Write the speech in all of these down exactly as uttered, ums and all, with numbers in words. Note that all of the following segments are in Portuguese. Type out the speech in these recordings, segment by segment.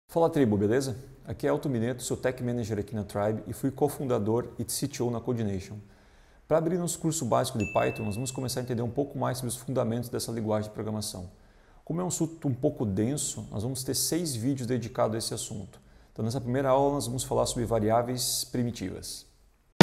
Fala tribo, beleza? Aqui é Elton Mineto, sou Tech Manager aqui na Tribe e fui cofundador e C T O na Codination. Para abrir nosso curso básico de Python, nós vamos começar a entender um pouco mais sobre os fundamentos dessa linguagem de programação. Como é um assunto um pouco denso, nós vamos ter seis vídeos dedicados a esse assunto. Então nessa primeira aula nós vamos falar sobre variáveis primitivas.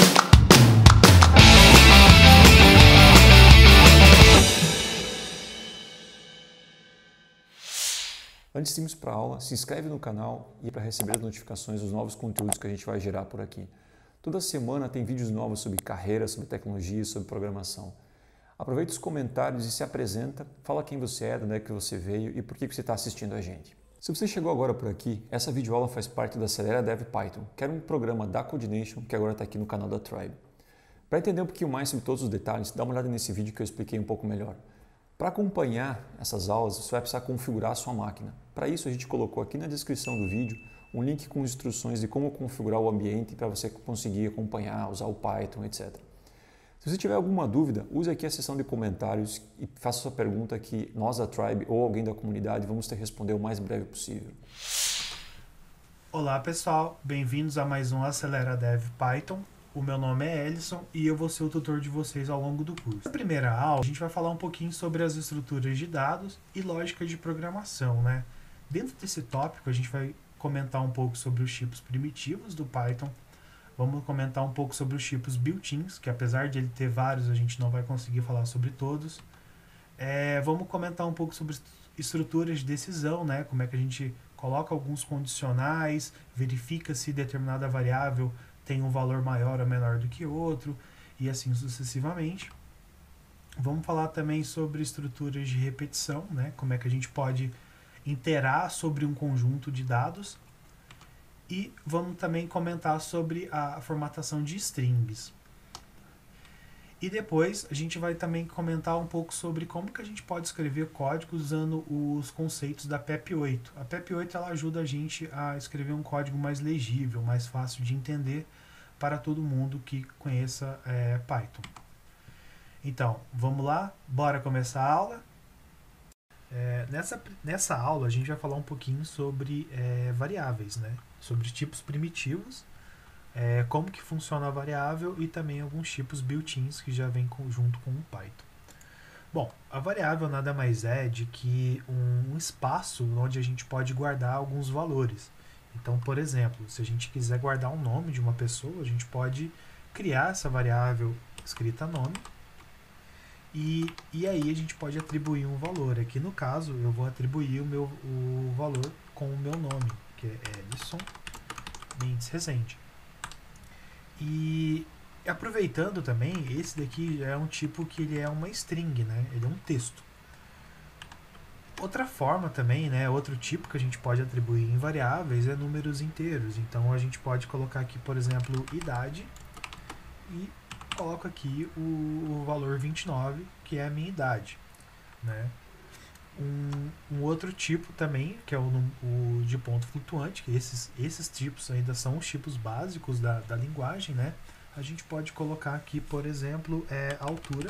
Antes de irmos para a aula, se inscreve no canal e para receber as notificações dos novos conteúdos que a gente vai gerar por aqui. Toda semana tem vídeos novos sobre carreira, sobre tecnologia, sobre programação. Aproveita os comentários e se apresenta, fala quem você é, de onde é que você veio e por que você está assistindo a gente. Se você chegou agora por aqui, essa videoaula faz parte da Acelera Dev Python, que era um programa da Codination que agora está aqui no canal da Tribe. Para entender um pouquinho mais sobre todos os detalhes, dá uma olhada nesse vídeo que eu expliquei um pouco melhor. Para acompanhar essas aulas, você vai precisar configurar a sua máquina. Para isso, a gente colocou aqui na descrição do vídeo um link com instruções de como configurar o ambiente para você conseguir acompanhar, usar o Python, etcétera. Se você tiver alguma dúvida, use aqui a seção de comentários e faça sua pergunta que nós da Tribe ou alguém da comunidade vamos te responder o mais breve possível. Olá pessoal, bem-vindos a mais um Acelera Dev Python. O meu nome é Ellison e eu vou ser o tutor de vocês ao longo do curso. Na primeira aula, a gente vai falar um pouquinho sobre as estruturas de dados e lógica de programação, né? Dentro desse tópico, a gente vai comentar um pouco sobre os tipos primitivos do Python. Vamos comentar um pouco sobre os tipos built-ins, que apesar de ele ter vários, a gente não vai conseguir falar sobre todos. É, vamos comentar um pouco sobre estruturas de decisão, né? Como é que a gente coloca alguns condicionais, verifica se determinada variável tem um valor maior ou menor do que outro, e assim sucessivamente. Vamos falar também sobre estruturas de repetição, né? Como é que a gente pode iterar sobre um conjunto de dados. E vamos também comentar sobre a formatação de strings. E depois a gente vai também comentar um pouco sobre como que a gente pode escrever código usando os conceitos da P E P oito. A P E P oito ela ajuda a gente a escrever um código mais legível, mais fácil de entender para todo mundo que conheça é, Python. Então, vamos lá? Bora começar a aula? É, nessa, nessa aula a gente vai falar um pouquinho sobre é, variáveis, né? Sobre tipos primitivos, é, como que funciona a variável e também alguns tipos built-ins que já vem com, junto com o Python. Bom, a variável nada mais é de que um, um espaço onde a gente pode guardar alguns valores. Então, por exemplo, se a gente quiser guardar o nome de uma pessoa, a gente pode criar essa variável escrita nome e, e aí a gente pode atribuir um valor. Aqui no caso, eu vou atribuir o, meu, o valor com o meu nome, que é Ellison Mendes Rezende. E aproveitando também, esse daqui é um tipo que ele é uma string, né? Ele é um texto. Outra forma também, né, outro tipo que a gente pode atribuir em variáveis é números inteiros. Então a gente pode colocar aqui, por exemplo, idade e coloco aqui o, o valor vinte e nove, que é a minha idade, né? Um, um outro tipo também, que é o, o de ponto flutuante, que esses, esses tipos ainda são os tipos básicos da, da linguagem, né? A gente pode colocar aqui, por exemplo, é, altura.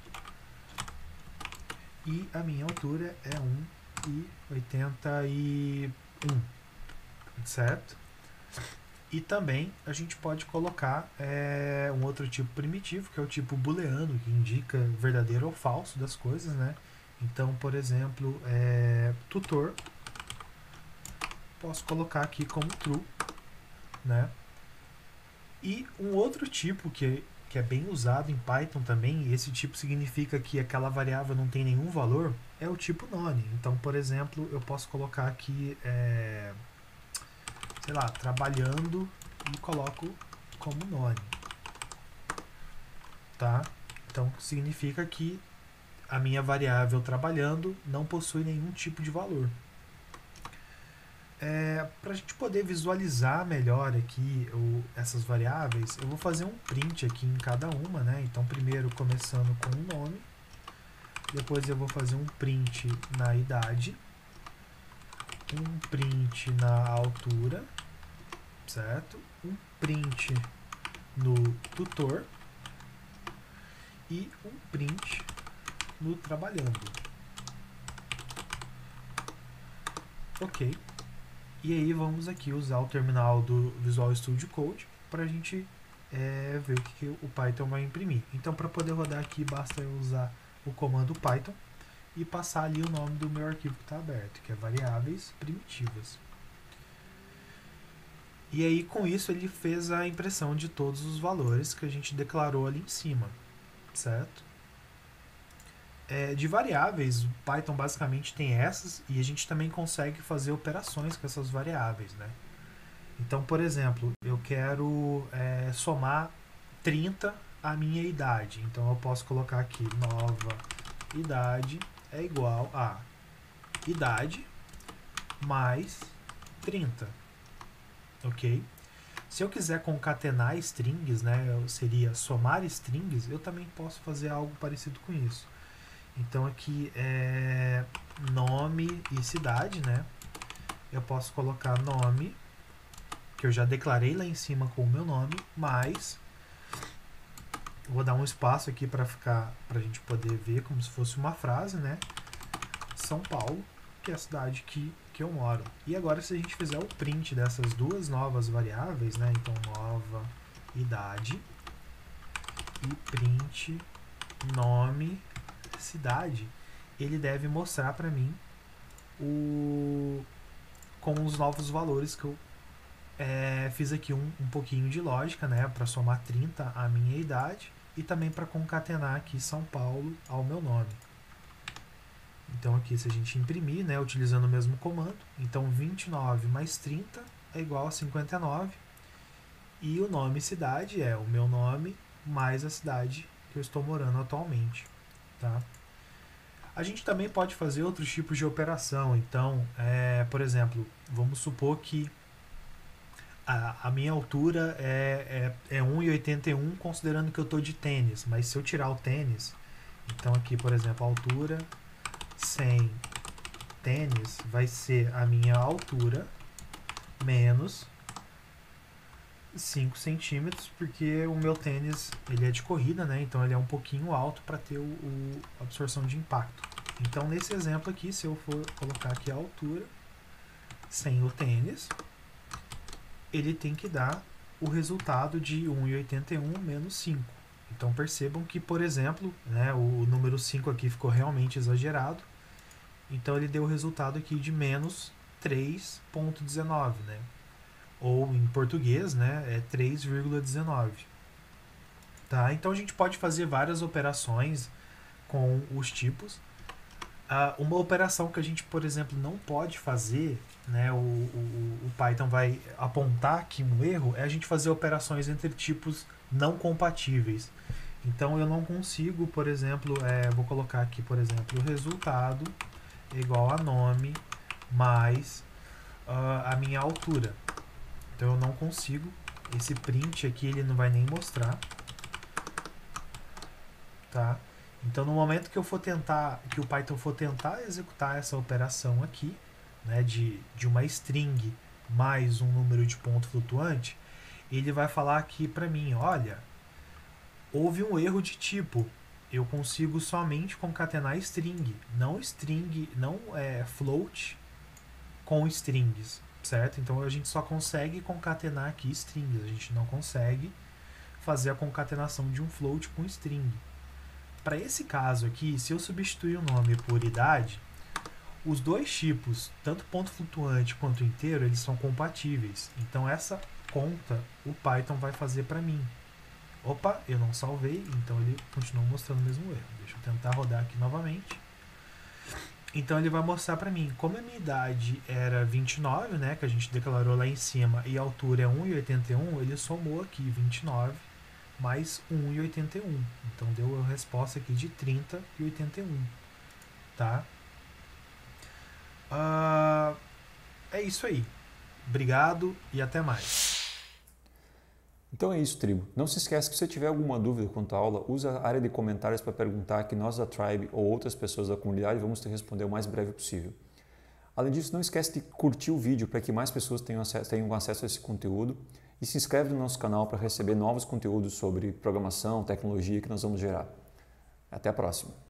E a minha altura é um e oitenta e um, certo? E também a gente pode colocar é, um outro tipo primitivo, que é o tipo booleano, que indica verdadeiro ou falso das coisas, né? Então, por exemplo, é, tutor, posso colocar aqui como true, né? E um outro tipo que, que é bem usado em Python também, e esse tipo significa que aquela variável não tem nenhum valor, é o tipo none. Então, por exemplo, eu posso colocar aqui, é, sei lá, trabalhando e coloco como none. Tá? Então, significa que a minha variável trabalhando não possui nenhum tipo de valor. É, para a gente poder visualizar melhor aqui o, essas variáveis, eu vou fazer um print aqui em cada uma, né? Então, primeiro começando com o nome, depois eu vou fazer um print na idade, um print na altura, certo? Um print no tutor e um print no trabalhando. Ok. E aí vamos aqui usar o terminal do Visual Studio Code para a gente é, ver o que, que o Python vai imprimir. Então, para poder rodar aqui, basta eu usar o comando Python e passar ali o nome do meu arquivo que está aberto, que é variáveis primitivas. E aí, com isso, ele fez a impressão de todos os valores que a gente declarou ali em cima, certo? É, de variáveis, o Python basicamente tem essas, e a gente também consegue fazer operações com essas variáveis, né? Então, por exemplo, eu quero é, somar trinta à minha idade. Então, eu posso colocar aqui nova idade é igual a idade mais trinta. Ok? Se eu quiser concatenar strings, né, seria somar strings, eu também posso fazer algo parecido com isso. Então aqui é nome e cidade, né? Eu posso colocar nome, que eu já declarei lá em cima com o meu nome, mais vou dar um espaço aqui para ficar, para a gente poder ver como se fosse uma frase, né? São Paulo, que é a cidade que, que eu moro. E agora se a gente fizer o print dessas duas novas variáveis, né? Então nova idade e print nome cidade, ele deve mostrar para mim o com os novos valores que eu é, fiz aqui um, um pouquinho de lógica, né, para somar trinta à minha idade e também para concatenar aqui São Paulo ao meu nome. Então aqui se a gente imprimir, né, utilizando o mesmo comando, então vinte e nove mais trinta é igual a cinquenta e nove e o nome cidade é o meu nome mais a cidade que eu estou morando atualmente. Tá? A gente também pode fazer outros tipos de operação. Então, é, por exemplo, vamos supor que a, a minha altura é, é, é um e oitenta e um, considerando que eu estou de tênis. Mas se eu tirar o tênis, então aqui, por exemplo, a altura sem tênis vai ser a minha altura menos cinco centímetros, porque o meu tênis ele é de corrida, né? Então ele é um pouquinho alto para ter o, o absorção de impacto. Então nesse exemplo aqui, se eu for colocar aqui a altura sem o tênis, ele tem que dar o resultado de um e oitenta e um menos cinco. Então percebam que, por exemplo, né, o número cinco aqui ficou realmente exagerado. Então ele deu o resultado aqui de menos três vírgula dezenove, né? Ou em português, né, é três vírgula dezenove. Tá? Então a gente pode fazer várias operações com os tipos. Uh, uma operação que a gente, por exemplo, não pode fazer, né, o, o, o Python vai apontar aqui um erro, é a gente fazer operações entre tipos não compatíveis. Então eu não consigo, por exemplo, é, vou colocar aqui, por exemplo, o resultado é igual a nome mais uh, a minha altura. Então eu não consigo, esse print aqui ele não vai nem mostrar, tá? Então no momento que eu for tentar, que o Python for tentar executar essa operação aqui, né, de, de uma string mais um número de ponto flutuante, ele vai falar aqui para mim, olha, houve um erro de tipo, eu consigo somente concatenar string, não string, não é, float com strings. Certo? Então a gente só consegue concatenar aqui strings, a gente não consegue fazer a concatenação de um float com string. Para esse caso aqui, se eu substituir o nome por idade, os dois tipos, tanto ponto flutuante quanto inteiro, eles são compatíveis. Então essa conta o Python vai fazer para mim. Opa, eu não salvei, então ele continua mostrando o mesmo erro. Deixa eu tentar rodar aqui novamente. Então ele vai mostrar para mim, como a minha idade era vinte e nove, né, que a gente declarou lá em cima, e a altura é um e oitenta e um, ele somou aqui vinte e nove mais um e oitenta e um. Então deu a resposta aqui de trinta e oitenta e um. Tá? Uh, é isso aí. Obrigado e até mais. Então é isso, tribo. Não se esqueça que se você tiver alguma dúvida quanto à aula, usa a área de comentários para perguntar, que nós da Tribe ou outras pessoas da comunidade vamos te responder o mais breve possível. Além disso, não esquece de curtir o vídeo para que mais pessoas tenham acesso, tenham acesso a esse conteúdo e se inscreve no nosso canal para receber novos conteúdos sobre programação, tecnologia que nós vamos gerar. Até a próxima!